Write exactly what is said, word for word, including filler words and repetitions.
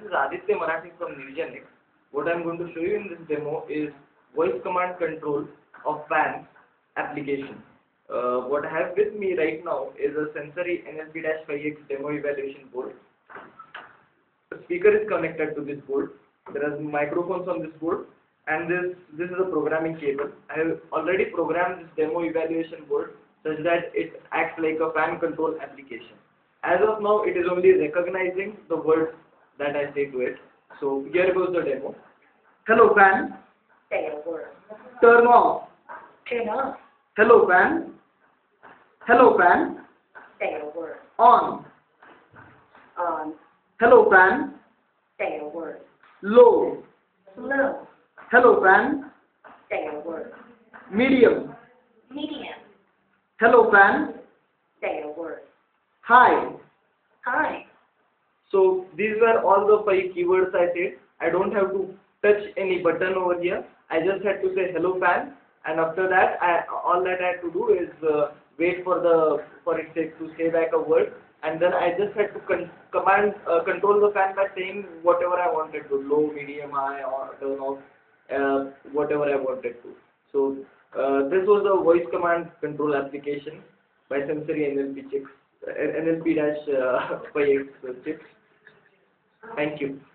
is Aditya Marathi from Nirjanik. What I am going to show you in this demo is voice command control of fan application. Uh, what I have with me right now is a Sensory N L P five X demo evaluation board. The speaker is connected to this board. There are microphones on this board, and this this is a programming cable. I have already programmed this demo evaluation board such that it acts like a fan control application. As of now, it is only recognizing the words that I say to it. So here goes the demo. Hello fan. Say a word. Turn off. Turn off. Hello fan. Hello fan. Say a word. On. On. Hello fan. Say a word. Low. Slow. Hello fan. Say a word. Medium. Medium. Hello fan. Say a word. High. Hi. So these were all the five keywords I said. I don't have to touch any button over here. I just had to say hello fan, and after that, I, all that I had to do is uh, wait for the for it to say back a word, and then I just had to con command uh, control the fan by saying whatever I wanted to, low, medium, high, or turn off, uh, whatever I wanted to. So uh, this was the voice command control application by Sensory N L P chips, N L P five X chips. Thank you.